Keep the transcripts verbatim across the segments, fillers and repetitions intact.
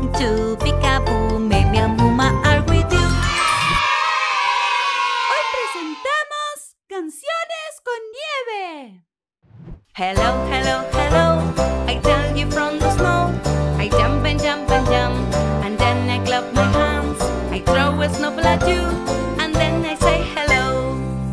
one, two, peekaboo, maybe a Muma are with you. Hoy presentamos Canciones con Nieve. Hello, hello, hello, I tell you from the snow. I jump and jump and jump, and then I clap my hands. I throw a snowball at you, and then I say hello.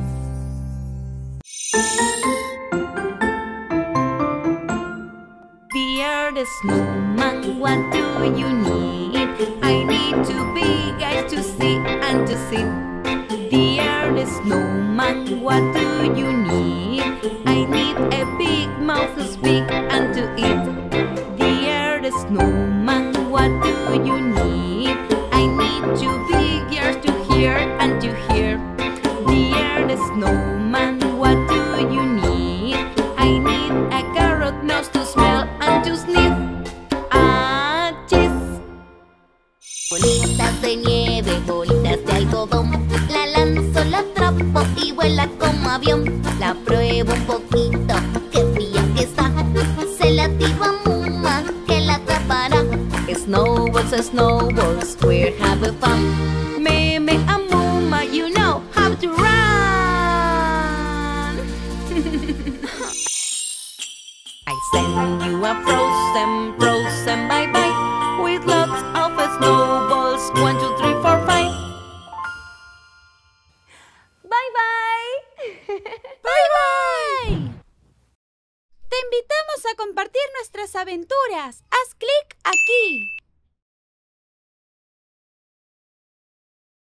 Dear the snowman, what do you need? I need two big eyes to see and to sit. Dear the snowman, what do you need? I need a big mouth to speak and to eat. Dear the snowman, what do you need? I need two big ears to hear and to hear. Dear the snowman, what do you need? I need a carrot nose to smell and to sniff. Ah, cheese. Bolitas de nieve, bolitas de algodón. La lanzo, la atrapo y vuela como avión. La pruebo un poquito, qué fría que está. Se la tiro a Muma, que la atrapará. Snowballs, snowballs, we're having fun. Meme and Muma, you know how to run. I send you a frozen, frozen bye-bye, with lots of snowballs, one, two, three, four, five. Bye-bye. Bye-bye. Te invitamos a compartir nuestras aventuras. Haz clic aquí.